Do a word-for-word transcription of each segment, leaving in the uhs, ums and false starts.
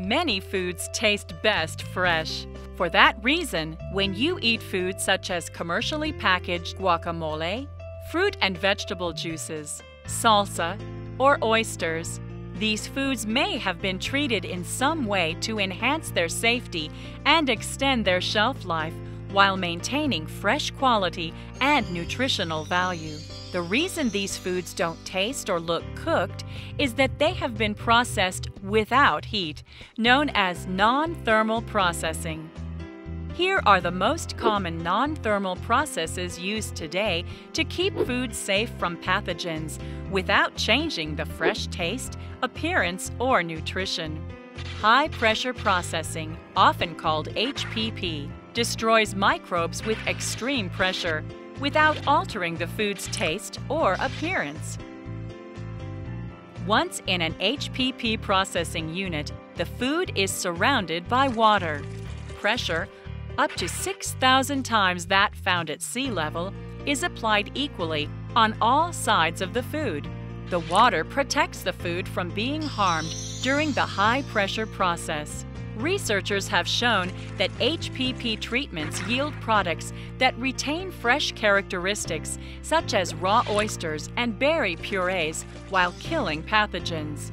Many foods taste best fresh. For that reason, when you eat foods such as commercially packaged guacamole, fruit and vegetable juices, salsa, or oysters, these foods may have been treated in some way to enhance their safety and extend their shelf life while maintaining fresh quality and nutritional value. The reason these foods don't taste or look cooked is that they have been processed without heat, known as non-thermal processing. Here are the most common non-thermal processes used today to keep food safe from pathogens without changing the fresh taste, appearance, or nutrition. High-pressure processing, often called H P P, destroys microbes with extreme pressure without altering the food's taste or appearance. Once in an H P P processing unit, the food is surrounded by water. Pressure, up to six thousand times that found at sea level, is applied equally on all sides of the food. The water protects the food from being harmed during the high-pressure process. Researchers have shown that H P P treatments yield products that retain fresh characteristics, such as raw oysters and berry purees, while killing pathogens.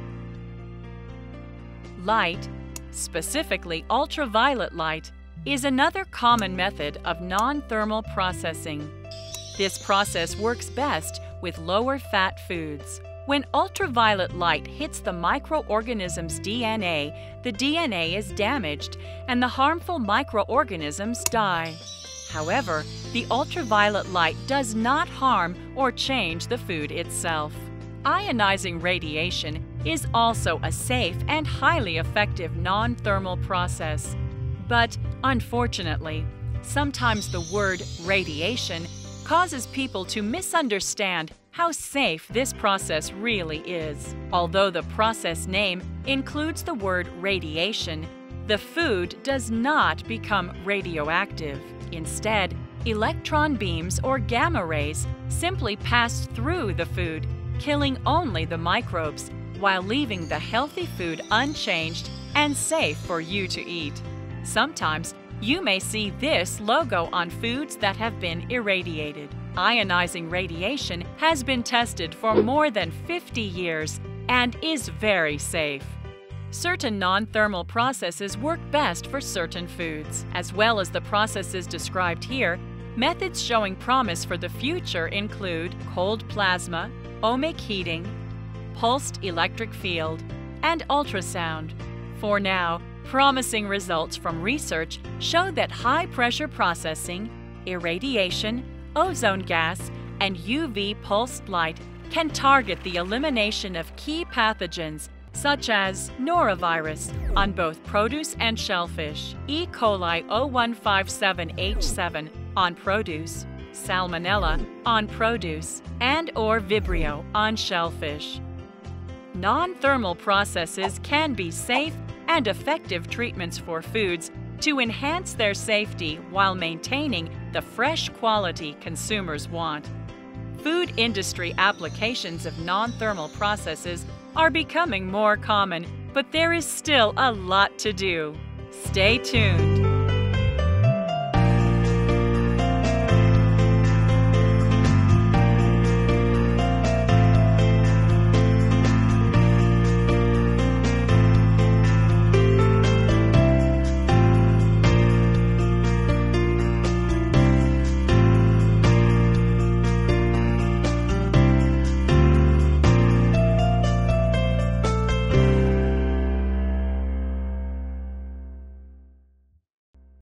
Light, specifically ultraviolet light, is another common method of non-thermal processing. This process works best with lower-fat foods. When ultraviolet light hits the microorganism's D N A, the D N A is damaged and the harmful microorganisms die. However, the ultraviolet light does not harm or change the food itself. Ionizing radiation is also a safe and highly effective non-thermal process. But unfortunately, sometimes the word radiation causes people to misunderstand how safe this process really is. Although the process name includes the word radiation, the food does not become radioactive. Instead, electron beams or gamma rays simply pass through the food, killing only the microbes, while leaving the healthy food unchanged and safe for you to eat. Sometimes, you may see this logo on foods that have been irradiated. Ionizing radiation has been tested for more than fifty years and is very safe. Certain non-thermal processes work best for certain foods. As well as the processes described here, methods showing promise for the future include cold plasma, ohmic heating, pulsed electric field, and ultrasound. For now, promising results from research show that high-pressure processing, irradiation, ozone gas, and U V pulsed light can target the elimination of key pathogens such as norovirus on both produce and shellfish, E. coli zero one five seven H seven on produce, salmonella on produce, and or vibrio on shellfish. Non-thermal processes can be safe and effective treatments for foods to enhance their safety while maintaining the fresh quality consumers want. Food industry applications of non-thermal processes are becoming more common, but there is still a lot to do. Stay tuned.